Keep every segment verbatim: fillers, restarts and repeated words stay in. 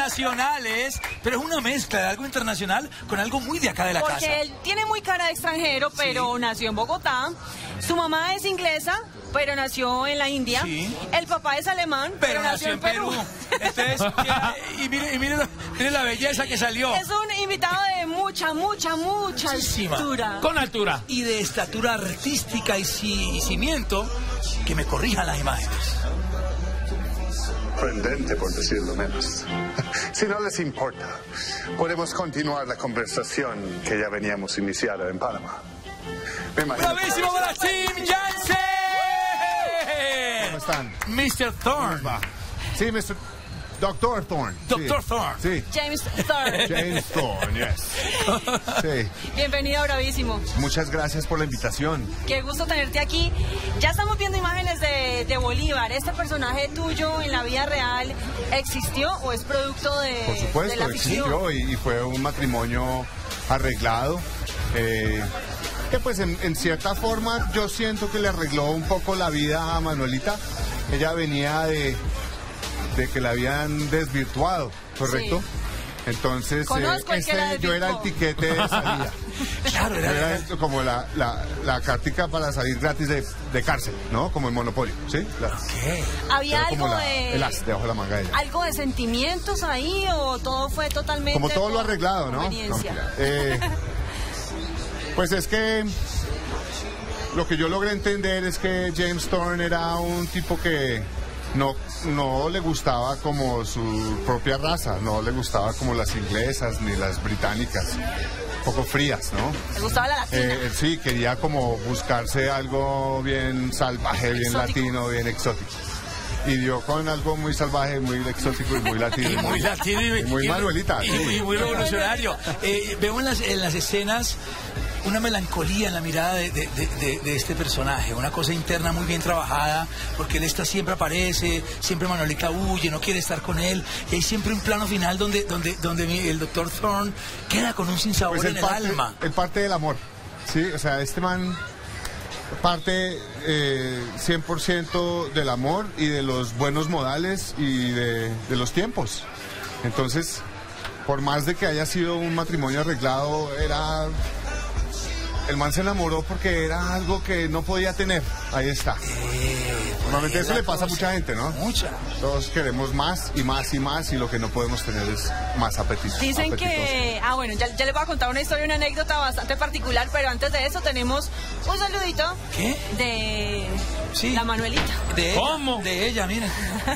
internacionales, pero es una mezcla de algo internacional con algo muy de acá de la Porque casa. Porque él tiene muy cara de extranjero, pero sí. nació en Bogotá. Su mamá es inglesa, pero nació en la India. Sí. El papá es alemán, pero, pero nació, nació en Perú. Perú. Entonces, y mire, y mire, mire la belleza que salió. Es un invitado de mucha, mucha, mucha Muchísima. altura. Con altura. Y de estatura artística y, ci y cimiento, que me corrijan las imágenes. Sorprendente, por decirlo menos. Si no les importa, podemos continuar la conversación que ya veníamos iniciando en Panamá. ¡Bravísimo para Tim Jansen! ¿Cómo están? mister Thorne. Sí, mister Doctor Thorne. Doctor Sí. Thorne. Sí. James Thorne. James Thorne, yes. Sí. Bienvenido a Bravísimo. Muchas gracias por la invitación. Qué gusto tenerte aquí. Ya estamos viendo imágenes de, de Bolívar. ¿Este personaje tuyo en la vida real existió o es producto de, por supuesto, de la ficción? existió y, y fue un matrimonio arreglado. Eh, que pues en, en cierta forma yo siento que le arregló un poco la vida a Manuelita. Ella venía de, de que la habían desvirtuado, ¿correcto? Sí. Entonces, Conozco eh, el que la ese, yo era el tiquete de salida. Claro, era, era como la, la, la cartica para salir gratis de, de cárcel, ¿no? Como el Monopolio, ¿sí? La, ¿Qué? ¿Había algo la, de... el as debajo de la manga de ella. ¿Algo de sentimientos ahí o todo fue totalmente... Como todo lo arreglado, ¿no? no eh, pues es que lo que yo logré entender es que James Thorne era un tipo que no, no le gustaba como su propia raza, no le gustaba como las inglesas ni las británicas, un poco frías, ¿no? ¿Le gustaba la latina? Eh, sí, quería como buscarse algo bien salvaje, bien exótico. latino, bien exótico. Y dio con algo muy salvaje, muy exótico y muy latino. Y muy latino y, y muy y, Manuelita. Y, sí. y muy revolucionario. Eh, veo en las, en las escenas una melancolía en la mirada de, de, de, de este personaje, una cosa interna muy bien trabajada, porque él está siempre aparece, siempre Manuelita huye, no quiere estar con él, y hay siempre un plano final donde, donde, donde el doctor Thorne queda con un sinsabor pues en el parte, alma. El parte del amor, sí, o sea, este man parte eh, cien por ciento del amor y de los buenos modales y de, de los tiempos. Entonces, por más de que haya sido un matrimonio arreglado, era... El man se enamoró porque era algo que no podía tener. Ahí está. Eh, Normalmente eso le pasa cosa. a mucha gente, ¿no? Mucha. Todos queremos más y más y más y lo que no podemos tener es más apetito. Dicen apetitoso. que... Ah, bueno, ya, ya les voy a contar una historia, una anécdota bastante particular, pero antes de eso tenemos un saludito. ¿Qué? De Sí. la Manuelita. De ella, ¿Cómo? De ella, miren.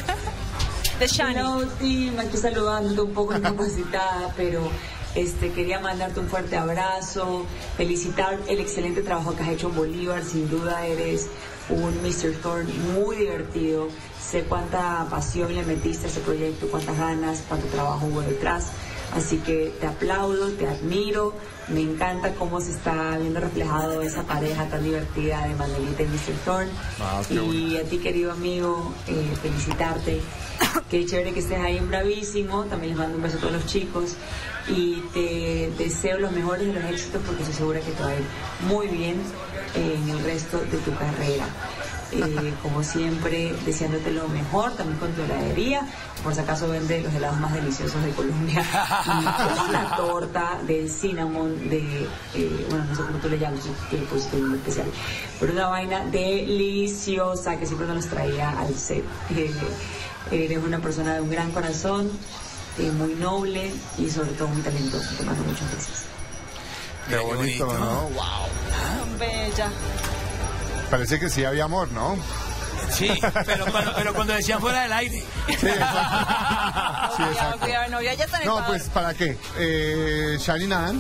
De Shani. Hello, Tim, aquí saludándote, un poco incapacitada, pero este, quería mandarte un fuerte abrazo, felicitar el excelente trabajo que has hecho en Bolívar, sin duda eres un mister Thorne muy divertido, sé cuánta pasión le metiste a ese proyecto, cuántas ganas, cuánto trabajo hubo detrás, así que te aplaudo, te admiro, me encanta cómo se está viendo reflejado esa pareja tan divertida de Manuelita y mister Thorne. Ah, qué y bonito. a ti, querido amigo, eh, felicitarte. Qué chévere que estés ahí en Bravísimo. También les mando un beso a todos los chicos. Y te deseo los mejores de los éxitos porque estoy segura que te va a ir muy bien eh, en el resto de tu carrera. Eh, como siempre, deseándote lo mejor, también con tu heladería. Por si acaso vende los helados más deliciosos de Colombia. Y una torta de cinnamon, de, eh, bueno, no sé cómo tú le llamas, que le pusiste un nombre especial. Pero una vaina deliciosa que siempre nos traía al set. Eh, eres una persona de un gran corazón, eh, muy noble y sobre todo muy talentoso. Te mando muchas gracias. Qué Qué bonito, bonito. ¿no? Wow. Bella. Parece que sí había amor, ¿no? Sí, pero cuando, pero cuando decían fuera del aire. Sí, exacto. Sí, Cuidado, exacto. cuidado, novia ya está en el No, cuadro. pues, ¿para qué? Eh, Shani Nan,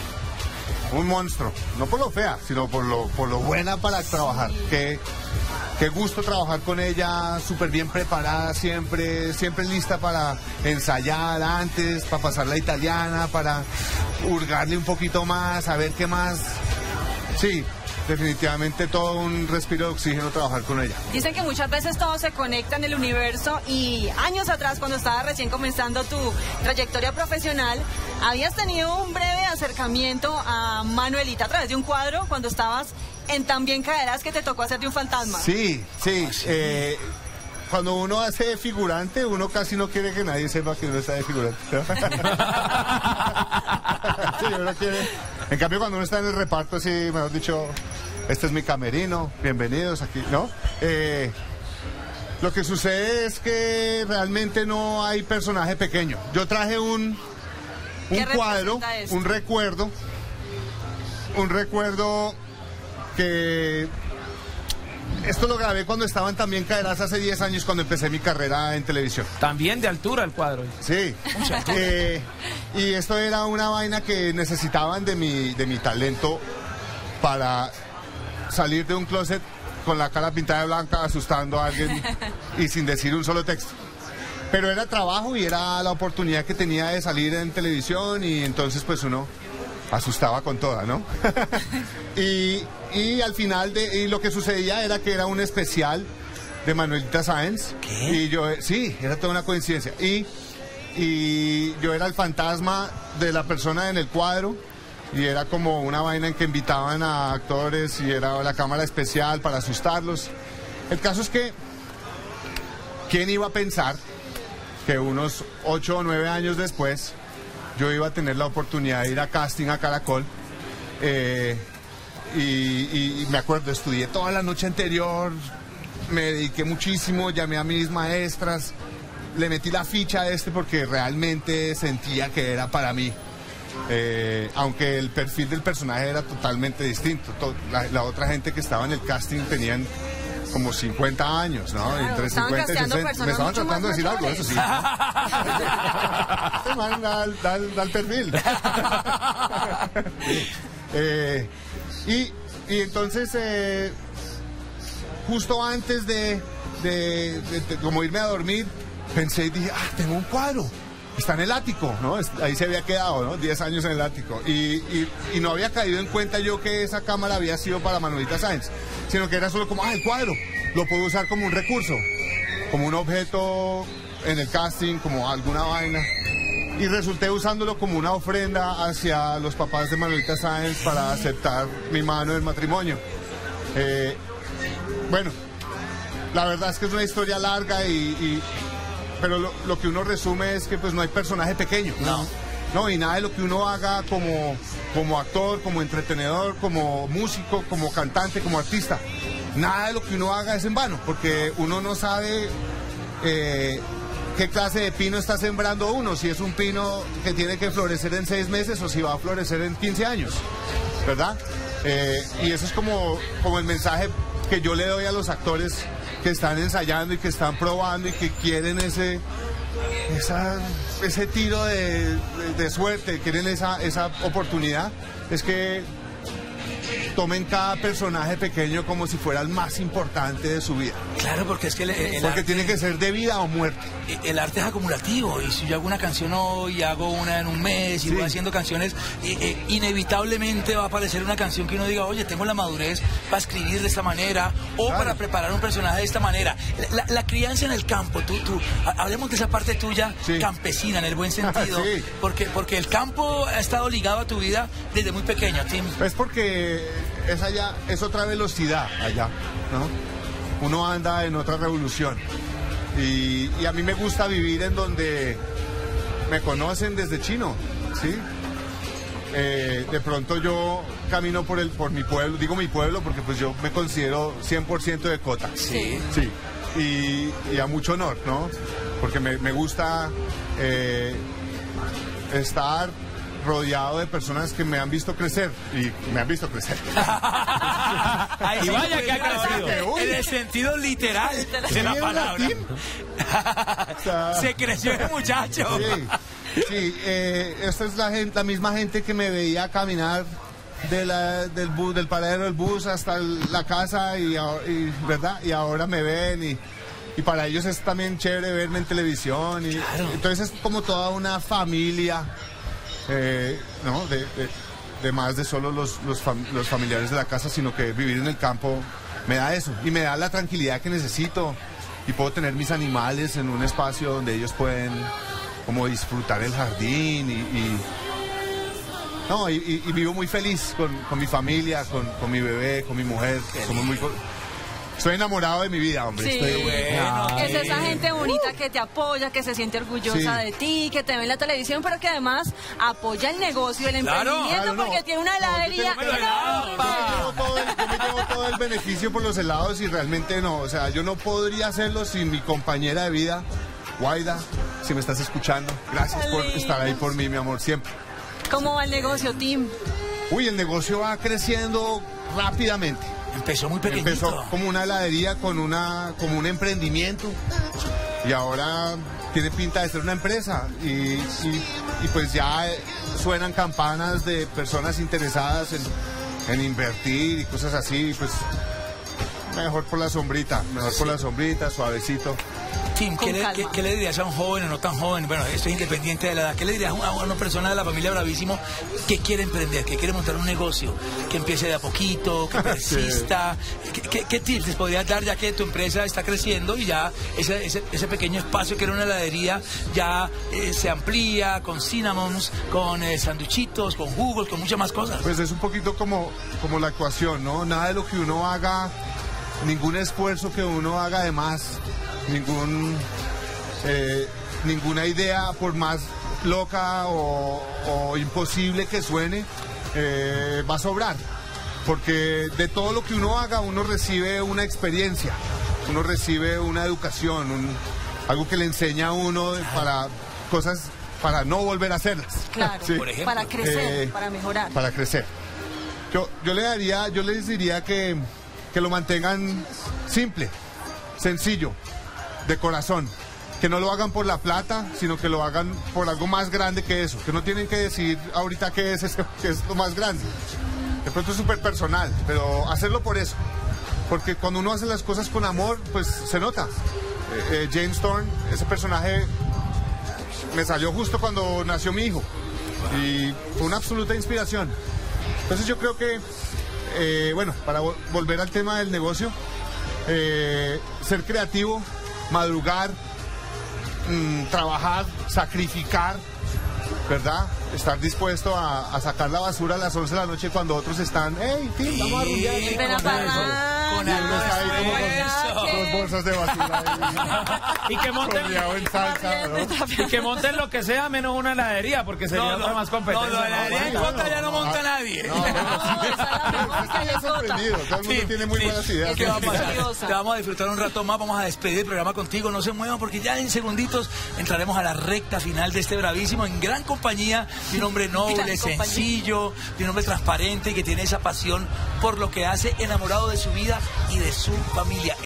un monstruo. No por lo fea, sino por lo, por lo buena para trabajar. Qué, qué gusto trabajar con ella, súper bien preparada siempre, siempre lista para ensayar antes, para pasar la italiana, para hurgarle un poquito más, a ver qué más. Sí, definitivamente todo un respiro de oxígeno trabajar con ella. Dicen que muchas veces todo se conecta en el universo y años atrás, cuando estabas recién comenzando tu trayectoria profesional, habías tenido un breve acercamiento a Manuelita a través de un cuadro cuando estabas en También Caerás, que te tocó hacer de un fantasma. Sí, sí. Eh, cuando uno hace figurante, uno casi no quiere que nadie sepa que uno está de figurante, ¿no? Sí, uno quiere... En cambio, cuando uno está en el reparto, sí, mejor dicho, este es mi camerino, bienvenidos aquí, ¿no? Eh, lo que sucede es que realmente no hay personaje pequeño. Yo traje un, un cuadro, un recuerdo, un recuerdo que... Esto lo grabé cuando estaban también Caerás hace diez años, cuando empecé mi carrera en televisión. También de altura el cuadro. Sí. eh, y esto era una vaina que necesitaban de mi, de mi talento para salir de un closet con la cara pintada de blanca, asustando a alguien y sin decir un solo texto. Pero era trabajo y era la oportunidad que tenía de salir en televisión, y entonces pues uno asustaba con toda, ¿no? y, y al final de y lo que sucedía era que era un especial de Manuelita Sáenz. ¿Qué? Y yo, sí, era toda una coincidencia. Y, y yo era el fantasma de la persona en el cuadro, y era como una vaina en que invitaban a actores y era la cámara especial para asustarlos. El caso es que, ¿quién iba a pensar que unos ocho o nueve años después yo iba a tener la oportunidad de ir a casting a Caracol? Eh, y, y, y me acuerdo, estudié toda la noche anterior, me dediqué muchísimo, llamé a mis maestras, le metí la ficha a este porque realmente sentía que era para mí. Eh, aunque el perfil del personaje era totalmente distinto. To- la, la otra gente que estaba en el casting tenían como cincuenta años, ¿no? Claro, entre estaban cincuenta y casteando sesenta. Me personas estaban mucho tratando de más decir algo, eso sí. Este man da, el- da el- da el perfil. eh, y, y entonces, eh, justo antes de, de, de, de como irme a dormir, pensé y dije, ah, tengo un cuadro. Está en el ático, ¿no? Ahí se había quedado, ¿no? diez años en el ático. Y, y, y no había caído en cuenta yo que esa cámara había sido para Manuelita Sáenz, sino que era solo como, ah, el cuadro. Lo puedo usar como un recurso, como un objeto en el casting, como alguna vaina. Y resulté usándolo como una ofrenda hacia los papás de Manuelita Sáenz para aceptar mi mano en matrimonio. Eh, bueno, la verdad es que es una historia larga y... y pero lo, lo que uno resume es que pues no hay personaje pequeño. No. No, y nada de lo que uno haga como, como actor, como entretenedor, como músico, como cantante, como artista, nada de lo que uno haga es en vano, porque uno no sabe eh, qué clase de pino está sembrando uno, si es un pino que tiene que florecer en seis meses o si va a florecer en quince años, ¿verdad? Eh, y eso es como, como el mensaje que yo le doy a los actores que están ensayando y que están probando y que quieren ese esa, ese tiro de, de, de suerte, quieren esa, esa oportunidad, es que tomen cada personaje pequeño como si fuera el más importante de su vida. Claro, porque es que el, el Porque arte, tiene que ser de vida o muerte. el arte es acumulativo, y si yo hago una canción hoy, hago una en un mes y Sí. voy haciendo canciones, eh, eh, inevitablemente va a aparecer una canción que uno diga, oye, tengo la madurez para escribir de esta manera o Claro. para preparar un personaje de esta manera. La, la crianza en el campo, tú, tú, ha- hablemos de esa parte tuya, Sí. campesina, en el buen sentido, Sí. porque, porque el campo ha estado ligado a tu vida desde muy pequeño, Tim. Es porque es allá, es otra velocidad allá, ¿no? Uno anda en otra revolución. Y, y a mí me gusta vivir en donde me conocen desde chino, ¿sí? Eh, de pronto yo camino por el por mi pueblo, digo mi pueblo porque pues yo me considero cien por ciento de Cota. Sí. Sí. Y, y a mucho honor, ¿no? Porque me, me gusta eh, estar rodeado de personas que me han visto crecer y me han visto crecer. Ahí Y sí, vaya pues, que ha crecido. En el sentido literal de la Sí, palabra. Tim. O sea, Se creció el muchacho. Sí, sí, eh, esta es la, gente, la misma gente que me veía caminar de la, del bus, del paradero del bus hasta el- la casa y, a- y, ¿verdad? Y ahora me ven y, y para ellos es también chévere verme en televisión y Claro. entonces es como toda una familia, eh, ¿no? De, de- de más de solo los, los, fam- los familiares de la casa, sino que vivir en el campo me da eso y me da la tranquilidad que necesito y puedo tener mis animales en un espacio donde ellos pueden como disfrutar el jardín y, y- no, y, y- y vivo muy feliz con, con mi familia, con, con mi bebé, con mi mujer. Somos muy, co- estoy enamorado de mi vida, hombre. Sí. Estoy, Bueno. Es esa gente bonita que te apoya, que se siente orgullosa Sí. de ti, que te ve en la televisión, pero que además apoya el negocio, el Claro, emprendimiento, claro, no. porque tiene una No, yo heladería tengo- enorme. Yo me llevo todo el- yo me llevo todo el beneficio por los helados y realmente no, o sea, yo no podría hacerlo sin mi compañera de vida, Guaida, si me estás escuchando, gracias por Lindo. estar ahí por mí, mi amor, siempre. ¿Cómo va el negocio, Tim? Uy, el negocio va creciendo rápidamente. Empezó muy pequeñito. Empezó como una heladería con una, como un emprendimiento y ahora tiene pinta de ser una empresa y, y- y pues ya eh, suenan campanas de personas interesadas en, en invertir y cosas así, pues mejor por la sombrita, mejor por la sombrita, suavecito. Tim, ¿qué Con le, calma. qué- qué le dirías a un joven o no tan joven? Bueno, esto es independiente de la edad. ¿Qué le dirías a una, a una persona de la familia Bravísimo que quiere emprender, que quiere montar un negocio, que empiece de a poquito, que persista? ¿Qué, qué, qué tips les podrías dar ya que tu empresa está creciendo y ya ese, ese, ese pequeño espacio que era una heladería ya eh, se amplía con cinnamons, con eh, sanduchitos, con jugos, con muchas más cosas? Pues es un poquito como, como la actuación, ¿no? Nada de lo que uno haga, ningún esfuerzo que uno haga de más, ningún, eh, ninguna idea, por más loca o, o imposible que suene, eh, va a sobrar. Porque de todo lo que uno haga, uno recibe una experiencia, uno recibe una educación, un- algo que le enseña a uno para cosas, para no volver a hacerlas. Claro, Sí. Por ejemplo. para crecer, Eh, para mejorar. Para crecer. Yo, yo le daría, yo les diría que, que lo mantengan simple, sencillo, de corazón. Que no lo hagan por la plata, sino que lo hagan por algo más grande que eso. Que no tienen que decir ahorita qué es, ese- qué es lo más grande. De pronto es súper personal, pero hacerlo por eso. Porque cuando uno hace las cosas con amor, pues se nota. Eh, eh, James Thorne, ese personaje me salió justo cuando nació mi hijo. Y fue una absoluta inspiración. Entonces yo creo que, eh, bueno, para vo- volver al tema del negocio, eh, ser creativo, madrugar, mm, trabajar, sacrificar, ¿verdad? Estar dispuesto a, a sacar la basura a las once de la noche cuando otros están, hey, sí, vamos a rumbear. Sí, Ven a con parranda. con Y uno está ahí como con Eso. dos bolsas de basura Y que ahí, monten, rodeado en salsa, ¿no? y que monten lo que sea menos una heladería, porque sería otra más competencia. No, no, la heladería en bueno, Cota ya no no, monta ah, nadie. No, bueno, No, esa es la mejor estoy callecota. sorprendido, todo el mundo Sí, tiene muy sí. buenas ideas. Es ¿Qué va a que pasar? curiosa. Te vamos a disfrutar un rato más, vamos a despedir el programa contigo, no se muevan porque ya en segunditos entraremos a la recta final de este Bravísimo en gran compañía de un hombre noble, Gran compañía. sencillo, de un hombre transparente y que tiene esa pasión por lo que hace, enamorado de su vida y de su familia.